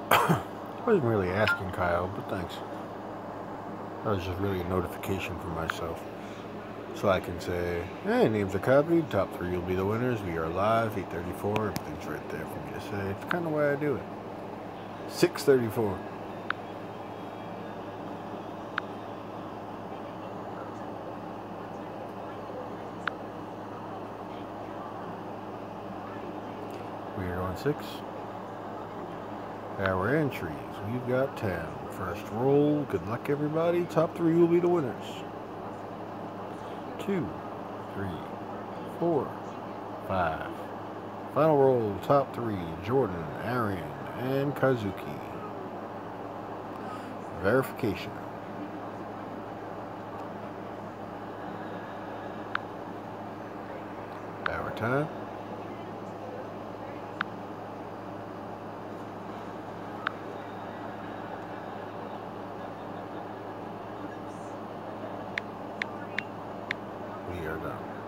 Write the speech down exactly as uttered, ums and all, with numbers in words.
I wasn't really asking Kyle, but thanks. That was just really a notification for myself. So I can say, hey, names are copied, top three will be the winners, we are live, eight thirty-four, everything's right there for me to say. It's kind of why I do it. six thirty-four. We are going six. Our entries, we've got ten. First roll, good luck everybody, top three will be the winners. Two, three, four, five. Final roll, top three, Jordan, Arian, and Kazuki. Verification. Our time. We are done.